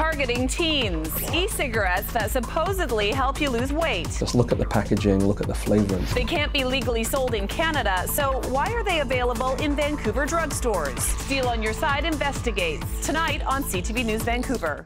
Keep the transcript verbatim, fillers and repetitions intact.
targeting teens. E-cigarettes that supposedly help you lose weight. Just look at the packaging, look at the flavorings. They can't be legally sold in Canada, so why are they available in Vancouver drugstores? Steele on Your Side investigates tonight on C T V News Vancouver.